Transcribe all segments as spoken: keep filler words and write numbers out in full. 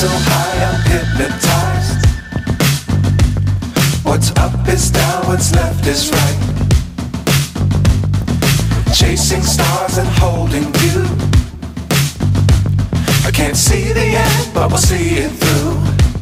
so high I'm hypnotized. What's up is down, what's left is right. Chasing stars and holding you. I can't see the end, but we'll see it through.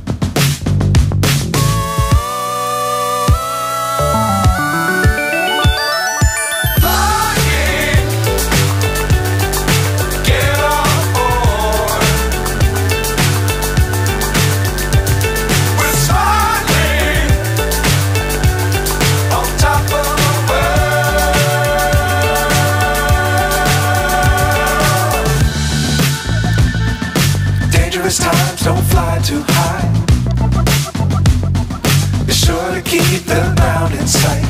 Times don't fly too high. Be sure to keep the ground in sight.